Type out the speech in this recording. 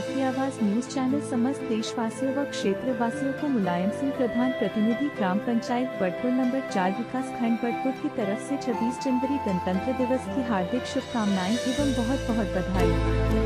की आवाज news channel समस्त देशवासियों व क्षेत्रवासियों को मुलायम सिंह प्रधान प्रतिनिधि ग्राम पंचायत बड़पुर नंबर 4 विकास खंड बड़पुर की तरफ से 26 जनवरी गणतंत्र दिवस की हार्दिक शुभकामनाएं एवं बहुत बहुत बधाई।